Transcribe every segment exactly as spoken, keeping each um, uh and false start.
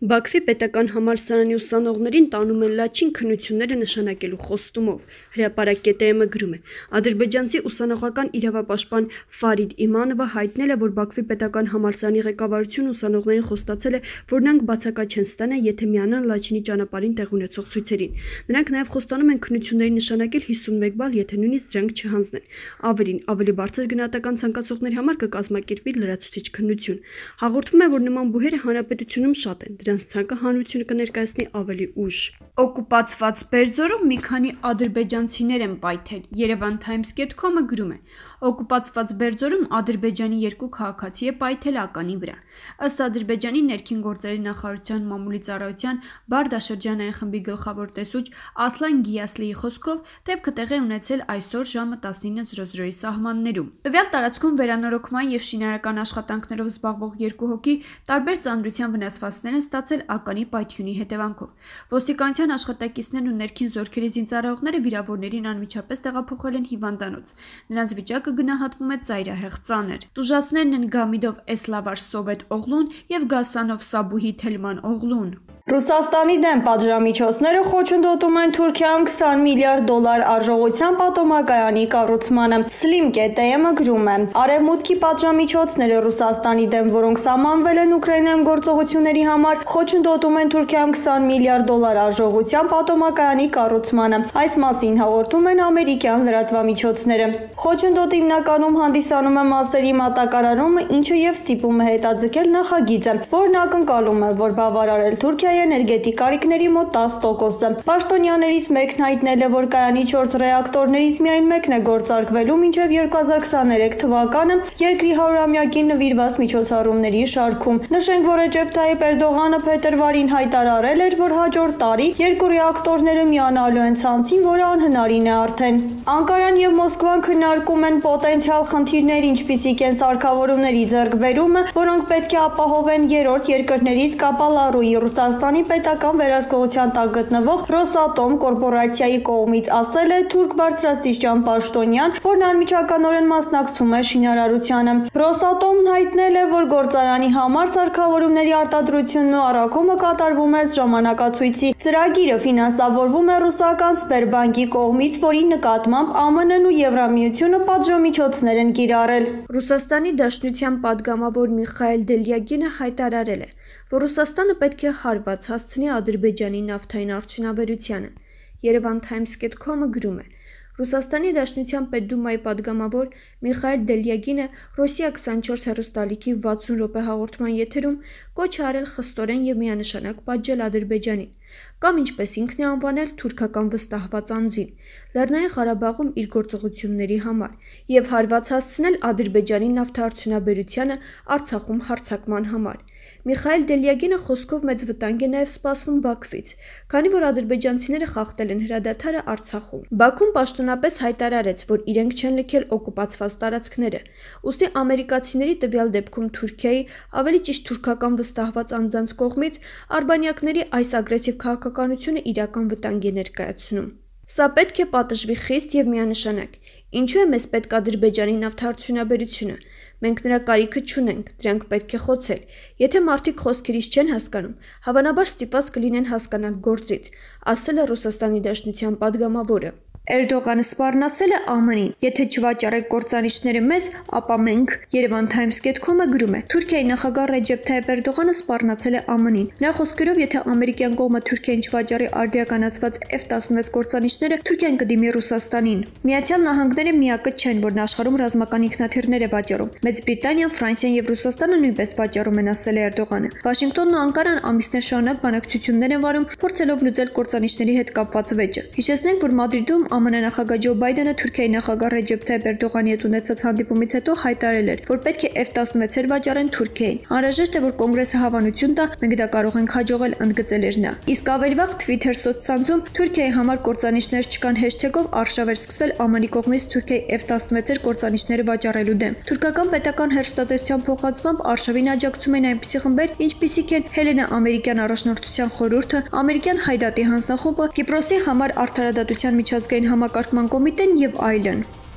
Բաքվի պետական համալսարանի ուսանողներին տանում են լաչին քննությունները նշանակելու խոստումով, հրապարակ կետ է-ը գրում է. Ադրբեջանցի ուսանողական իրավապաշտպան Ֆարիդ Իմանովը հայտնել է, որ Բաքվի պետական համալսարանի ղեկավարությունը ուսանողներին խոստացել է, որ նրանք բացակա չեն ստանա, եթե միանան լաչինի ճանապարհին տեղ ունեցող ցույցերին։ Նրանք նաև խոստանում են քննությունների նշանակել հիսունմեկ բալ, եթե նույնիսկ դրանք չհանձնեն։ Ավելին, ավելի բարձր գնահատական ցանկացողների համար կկազմակերպվի լրացուցիչ քննություն։ Հաղորդվում է, որ նման բուհերը հանրապետությունում շատ են, դրանց ցանկը հանրությունը կներկայացնի ավելի ուշ։ Օկուպացված Բերձորում մի քանի ադրբեջանցիներ են պայթել, Երևան Times dot com-ը գրում է. Օկուպացված Բերձորում Ադրբեջանի երկու քաղաքացի է պայթել ականի վրա։ Ըստ Ադրբեջանի ներքին գործերի նախարարության մամուլի ծառայության Բարդաշրջանային խմբի գլխավոր տեսուչ Ասլան Գիասլիի խոսքով դեպքը տեղի ունեցել այսօր ժամը տասնինը զրո զրոյի սահմաններում։ Տվյալ տարածքում վերանորոգման եւ շինարարական աշխատանքներով զբաղվող երկու հոգի տարբեր ծանրության վնասվածքներ են ստացել ականի պայթյունի հետևանքով։ Ոստիկանության աշխատակիցներն ու ներքին զորքերի զինծառայողները վիրավորներին անմիջապես տեղափոխել են հիվանդանոց։ Նրանց վիճակը գնահատվում է ծայրահեղ ծանր։ Տուժածներն են Գամիդով Էսլավար Սովետ Օղլուն եւ Գասանով Սաբուհի Թելման Օղլուն։ Ռուսաստանի դեմ պատժամիջոցները խոչընդոտում են Թուրքիայում քսան միլիարդ դոլար արժողության պատոմակայանի կառուցմանը։ Slim dot am-ը գրում է. Արևմուտքի պատժամիջոցները Ռուսաստանի դեմ, որոնք սահմանվել են Ուկրաինայում գործողությունների համար, խոչընդոտում են Թուրքիայում քսան միլիարդ դոլար արժողության պատոմակայանի կառուցմանը։ Այս մասին հաղորդում են ամերիկյան լրատվամիջոցները։ Խոչընդոտը հիմնականում հանդիսանում է մասերի մատակարարումը, ինչը եւ ստիպում է հետաձգել նախագիծը, որն ակնկալում է, որ բավարարել Թուրքիայի էներգետիկ կարիքների մոտ տասը տոկոսը։ Պաշտոնյաներից մեկն հայտնել է, որ կայանի չորս ռեակտորներից միայն մեկն է գործարկվելու մինչև երկու հազար քսաներեք թվականը երկրի հարյուրամյակին նվիրված միջոցառումների շարքում։ Նշենք, որ Ռեջեփ Թայիփ Էրդողանը փետրվարին հայտարարել էր, որ հաջորդ տարի երկու ռեակտորները միանալու են ցանցին, որը անհնարին է արդեն։ Անկարան եւ Մոսկվան քննարկում են պոտենցիալ խնդիրներ, ինչպիսիք են սարքավորումների ձեռքբերումը, որոնք պետք է ապահովեն երրորդ երկրներից Կապալառուի Ռուսաստանի պետական վերահսկողության տակ գտնվող Ռոսատոմ կորպորացիայի կողմից, ասել է թուրք բարձրաստիճան պաշտոնյան, որն անմիջականորեն մասնակցում է շինարարությանը։ Ռոսատոմն հայտնել է, որ գործարանի համար սարքավորումների արտադրությունն ու առաքումը կատարվում է ժամանակացույցի։ Ծրագիրը ֆինանսավորվում է ռուսական Սբերբանկի կողմից, որի նկատմամբ Ა Մ Ն-ն ու Եվրամիությունը պատժամիջոցներ են կիրառել։ Ռուսաստանի Դաշնության պատգամավոր Միխայել Դելյագինը հայտարարել է, որ Ռուսաստանը պետք է հարված հասցնի Ադրբեջանի նավթային արդյունաբերությանը։ Երևան Times dot com-ը գրում է. Ռուսաստանի Դաշնության Պետդումայի պատգամավոր Միխայել Դելյագինը Ռոսիա քսանչորս հեռուստաալիքի վաթսուն րոպե հաղորդման եթերում կոչ է արել խստորեն եւ միանշանակ պատժել Ադրբեջանին, կամ ինչպես ինքն է անվանել թուրքական վստահված անձին, Լեռնային Ղարաբաղում իր գործողությունների համար եւ հարված հասցնել Ադրբեջանի նավթարդյունաբերությանը Արցախում հարձակման համար։ Միխայել Դելյագինը խոսքով մեծ վտանգ է նաև սպասվում Բաքվից, քանի որ ադրբեջանցիները խախտել են հրադադարը Արցախում։ Բաքուն պաշտոնապես հայտարարեց, որ իրենք չեն լքել օկուպացված տարածքները, ուստի ամերիկացիների տվյալ դեպքում Թուրքիայի, ավելի ճիշտ թուրքական վստահված անձանց կողմից արբանյակների այս ագրեսիվ քաղաքականությունը իրական վտանգ է ներկայացնում։ Սա պետք է պատժվի խիստ եւ միանշանակ։ Ինչու է մեզ պետք Ադրբեջանի նավթարդյունաբերությունը։ Մենք նրա կարիքը չունենք, դրանք պետք է խոցել։ Եթե մարդիկ խոսքերից չեն հասկանում, հավանաբար ստիպված կլինեն հասկանալ գործից, ասել է Ռուսաստանի Դաշնության պատգամավորը։ Էրդողանը սպառնացել է Ա Մ Ն-ին. Եթե չվաճառեք կործանիչները մեզ, ապա մենք, Երևան Times dot com-ը գրում է, Թուրքիայի նախագահ Ռեջեփ Թայիփ Էրդողանը սպառնացել է Ա Մ Ն-ին։ Նրա խոսքերով, եթե ամերիկյան կողմը Թուրքիային չվաճառի արդիականացված F տասնվեց կործանիչները, Թուրքիան կդիմի Ռուսաստանին։ Միացյալ Նահանգները միակը չեն, որն աշխարհում ռազմական ինքնաթիռներ է վաճառում։ Մեծ Բրիտանիան, Ֆրանսիան եւ Ռուսաստանը նույնպես վաճառում են, ասել է Էրդողանը։ Վաշինգտոնն ու Անկարան ամիսներ շարունակ բանակցություններ են վարում, փորձելով լուծել կործանիչների հետ կապված վեճը։ Հիշեցնենք, որ Մադրիդում Ա Մ Ն նախագահ Ջո Բայդենը Թուրքիայի նախագահ Ռեջեփ Թայիփ Էրդողանի հետ ունեցած հանդիպումից հետո հայտարարել էր, որ պետք է F տասնվեցեր վաճառեն Թուրքիային։ Անհրաժեշտ է, որ կոնգրեսը հավանություն տա, մենք դա կարող ենք հաջողել, ընդգծել էր նա։ Իսկ ավերվաղ Twitter սոցցանցում Թուրքիայի համար կործանիչներ չկան հեշթեգով արշավ էր սկսվել Ա Մ Ն-ի կողմից Թուրքիայի F տասնվեցեր կործանիչները վաճառելու դեմ։ Թուրքական պետական հեռուստատեսության փոխանցմամբ արշավին աջակցում են այնպիսի խմբեր, ինչպիսիք են Հելենա ամերիկյան առաջնորդության խորհուրդը, ամերիկյան Հայդատի հանձնախումբը, Կիպրոսի համար արդարադատության միջազգային համակարգման կոմիտեն եւ այլն։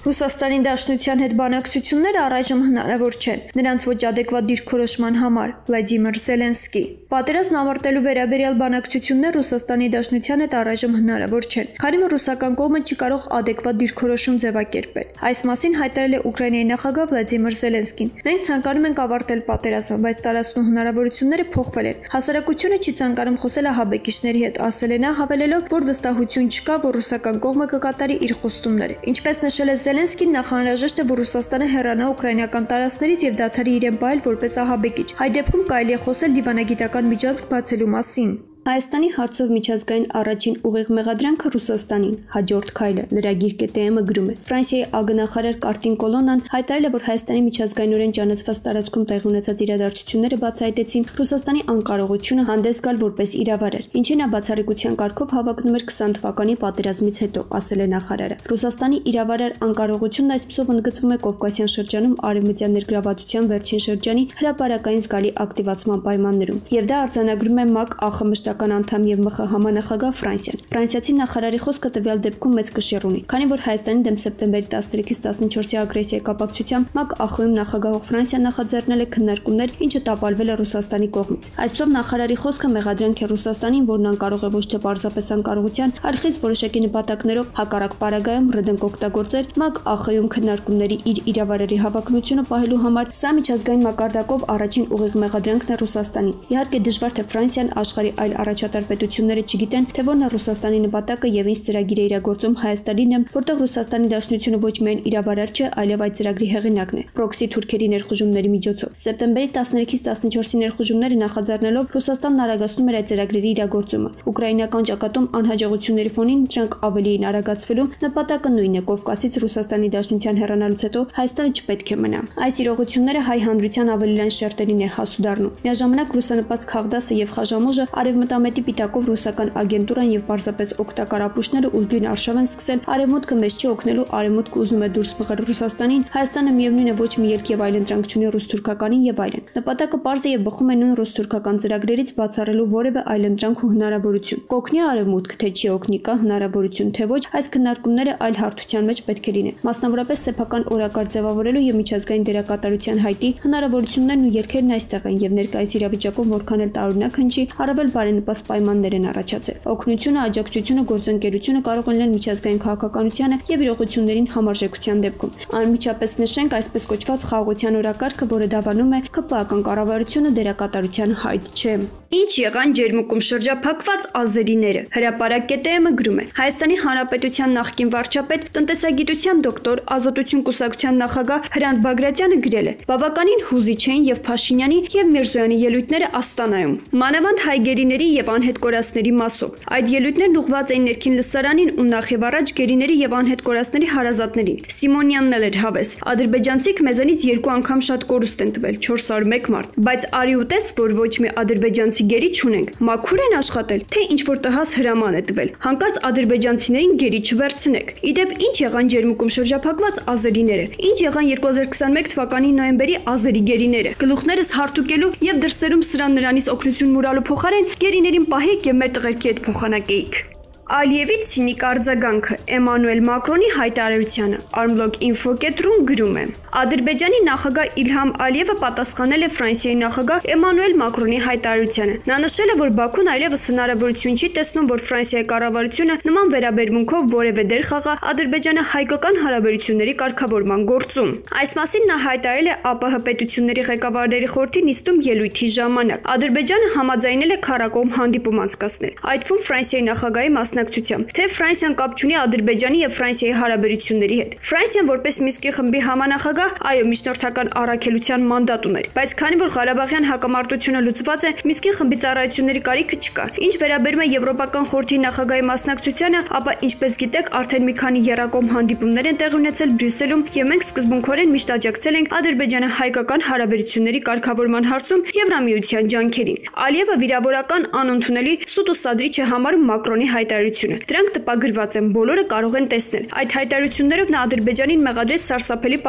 Ռուսաստանի Դաշնության հետ բանակցությունները առայժմ հնարավոր չեն, նրանց ոչ ադեկվատ դիրքորոշման համար, Վլադիմիր Զելենսկի։ Պատերազմն ավարտելու վերաբերյալ բանակցություններ Ռուսաստանի Դաշնության հետ առայժմ հնարավոր չեն, քանի որ ռուսական կողմը չի կարող ադեկվատ դիրքորոշում ձևակերպել։ Այս մասին հայտարարել է Ուկրաինայի նախագահ Վլադիմիր Զելենսկին։ Մենք ցանկանում ենք ավարտել պատերազմը, բայց տարածքն ու հնարավորությունները փոխվել են։ Հասարակությունը չի ցանկանում խոսել ահաբեկիչների հետ, ասել է նա, հավելելով, որ վստահություն չկա, որ ռուսական կողմը կկատարի իր խոստումները։ Ինչպես նշել է Զելենսկին, նախանրաժեշտ է, որ Ռուսաստանը հեռանա ուկրաինական տարածքներից եւ դադարի իրեն պահել որպես ահաբեկիչ։ Այդ դեպքում կարելի է խոսել դիվանագիտական միջանցք բացելու մասին։ Հայաստանի հարցով միջազգային առաջին ուղիղ մեղադրանքը Ռուսաստանին, հաջորդ քայլը լրագիր կետը գրում է։ Ֆրանսիայի ագնախարար Կարտին Կոլոնան հայտարարել է, որ Հայաստանի միջազգայինորեն ճանաչված տարածքում տեղի ունեցած իրադարձությունները բացահայտեցին Ռուսաստանի անկարողությունը հանդես գալ որպես իրավարար, ինչին նա բացառիկության կարգով հավակնում էր քսան թվականի պատերազմից հետո, ասել է նախարարը։ Ռուսաստանի իրավարար անկարողությունն այսպիսով ընդգծվում է Կովկասյան շրջանում արևմտյան ներգրավվածության վերջին շրջանի հրապարակային զգալի ակտիվացման պայմաններում, եւ դա արձանագրում է ՄԱԿ ԱԽՄՇ անդամ եւ ՄԽ համանախագահ Ֆրանսիան։ Ֆրանսիացի նախարարի խոսքը տվյալ դեպքում մեծ կշիռ ունի, քանի որ Հայաստանի դեմ սեպտեմբերի տասներեքից տասնչորսի ագրեսիայի կապակցությամբ ՄԱԿ ԱԽ-ում նախագահող Ֆրանսիան նախաձեռնել է քննարկումներ, ինչը տապալվել է Ռուսաստանի կողմից։ Այսպիսով նախարարի խոսքը մեղադրանք է Ռուսաստանին, որն անկարող է ոչ թե պարզապես անկարողության, այլ խիստ որոշակի նպատակներով հակառակ պարագայում ռդենք օգտագործել ՄԱԿ ԱԽ-ում քննարկումների իր իրավարարի հավակնությունը պահելու համար։ Սա միջազգային մակարդակով առաջին ուղիղ մեղադրանքն է Ռուսաստանին։ Իհարկե դժվար թե Ֆրանսիան աշխարհի այլ առաջատար պետությունները չգիտեն, թե որն է Ռուսաստանի նպատակը եւ ինչ ծրագիր է իրագործում Հայաստանի դեմ, որտեղ Ռուսաստանի Դաշնությունը ոչ միայն իրավարար չէ, այլև այդ ծրագրի հեղինակն է։ Պրոքսի թուրքերի ներխուժումների միջոցով։ Սեպտեմբերի տասներեքից տասնչորսի ներխուժումները նախաձեռնելով Ռուսաստանն արագացնում էր այդ ծրագրերի իրագործումը։ Ուկրաինական ճակատում անհաջողությունների ֆոնին դրանք ավելի էին արագացվելու, նպատակը նույնն է՝ Կովկասից Ռուսաստանի Դաշնության հեռանալուց հետո Հայաստանը չպետք է մնա։ Այս իրողությունները հայ հանրության ավելի լայն շերտերին է հասու դառնում։ Միաժամանակ ռուսանպաստ Խաղդասը եւ Խաժամուժը արևմտամետի պիտակով ռուսական ագենտուրան եւ պարզապես օգտակար ապուշները ուժգին արշավ են սկսել արևմուտքը մեզ չի օգնելու, արևմուտքը ուզում է դուրս մղել Ռուսաստանին, Հայաստանը միևնույն է ոչ մի ելք եւ այլընտրանք չունի ռուս-թուրքականին եւ այլն։ Նպատակը պարզ է եւ բխում է նույն ռուս-թուրքական ծրագրերից բացառելու որևէ այլընտրանք ու հնարավորություն։ Կօգնի արևմուտքը, թե չի օգնի, կա հնարավորություն, թե ոչ, այս քննարկումները այլ հարթության մեջ պետք է լինեն։ Մասնավորապես սեփական օրակարգ ձևավորելու եւ միջազգային դերակատարության հայտի հնարավորություններն ու ելքերն այստեղ են եւ ներկայիս իրավիճակում որքան էլ տարօրինակ հնչի, առավել բարենպաստ պայմաններ են առաջացել։ Օգնությունը, աջակցությունը, գործընկերությունը կարող են լինել միջազգային քաղաքականությանը եւ իրողություններին համարժեքության դեպքում։ Անմիջապես նշենք այսպես կոչված խաղաղության օրակարգը, որը դավանում է ԿՊԱ-ական կառավարությունը դերակատարության հայտ չէ։ Ինչ եղան ջերմուկում շրջափակված ազերիները։ Հրապարակ կետը գրում է. Հայաստանի Հանրապետության նախկին վարչապետ, տնտեսագիտության դոկտոր, ազատություն կուսակցության նախագահ Հրանտ Բագրատյանը գրել է. բավականին հուզիչ էին եւ Փաշինյանի եւ Միրզոյանի ելույթները Աստանայում։ Մանավանդ հայ գերիների եւ անհետ կորածների մասով։ Այդ ելույթներն ուղղված էին ներքին լսարանին ու նախ եւ առաջ գերիների եւ անհետ կորածների հարազատներին։ Սիմոնյանն էլ էր հավես։ Ադրբեջանցիք մեզանից երկու անգամ շատ կորուստ են տվել, չորսsto մեկ մարդ։ Բայց արի ու տես, որ ոչ մի ադրբեջանցի գերի չունենք։ Մաքուր են աշխատել, թե ինչ որ տհաս հրաման է տվել։ Հանկարծ ադրբեջանցիներին գերի չվերցնեք։ Իդեպ ինչ եղան ջերմուկում շրջափակված ազերիները։ Ինչ եղան երկու հազար քսաներեք թվականի նոյեմբերի ազերի գերիները։ Գլուխներս հարթուկելու եւ դրսերում սրան նրանից օգնություն մուրալու փոխարեն գերիներին պահեք եւ մեր տղերքի հետ փոխանակեիք։ Ալիևի ցինիկ արձագանքը Էմանուել Մակրոնի հայտարարությանը Armlog Info կետրում գրում է. Ադրբեջանի նախագահ Իլհամ Ալիևը պատասխանել է Ֆրանսիայի նախագահ Էմանուել Մակրոնի հայտարարությանը։ Նա նշել է, որ Բաքուն այլևս հնարավորություն չի տեսնում, որ Ֆրանսիայի կառավարությունը նման վերաբերմունքով որևէ դեր խաղա ադրբեջանա-հայկական հարաբերությունների կարգավորման գործում։ Այս մասին նա հայտարարել է ԱՊՀ պետությունների ղեկավարների խորհրդի նիստում ելույթի ժամանակ։ Ադրբեջանը համաձայնել է քարակողմ հանդիպում անցկացնել, այդ թվում Ֆրանսիայի նախագահի մասնակցությամբ, թե Ֆրանսիան կապ չունի Ադրբեջանի եւ Ֆրանսիայի հարաբերությունների հետ։ Ֆրանսիան որպես Մինսկի խմբի համանախագահ, այո, միջնորդական առաքելության մանդատ ուներ, բայց քանի որ Ղարաբաղյան հակամարտությունը լուծված է, Մինսկի խմբի ծառայությունների կարիքը չկա։ Ինչ վերաբերում է Եվրոպական խորհրդի նախագահի մասնակցությանը, ապա ինչպես գիտեք, արդեն մի քանի եռակողմ հանդիպումներ են տեղի ունեցել Բրյուսելում, եւ մենք սկզբունքորեն միշտ աջակցել ենք ադրբեջանա-հայկական հարաբերությունների կարգավորման հարցում Եվրամիության ջանքերին։ Ալիևը վիրավորական, անընդունելի, սուտ ու սադրիչ է համարում Մակրոնի հայտարարությունը։ Դրանք տպագրված են, բոլորը կարող են տեսնել։ Այդ հայտարարություններով նա Ադրբեջանին մեղադրեց սարսափելի պատերազմի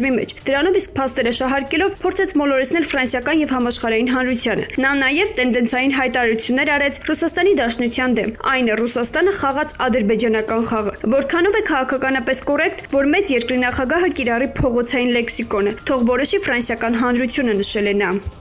պատերազմի մեջ։ Դրանով իսկ փաստերը շահարկելով փորձեց մոլորեցնել ֆրանսիական եւ համաշխարհային հանրությանը։ Նա նաեւ տենդենսային հայտարարություններ արեց Ռուսաստանի Դաշնության դեմ, այն է Ռուսաստանը խաղաց ադրբեջանական խաղը։ Որքանով է քաղաքականապես կոռեկտ, որ մեծ երկրի նախագահը կիրառի փողոցային լեքսիկոնը, թող որոշի ֆրանսիական հանրությունը, նշել է նա։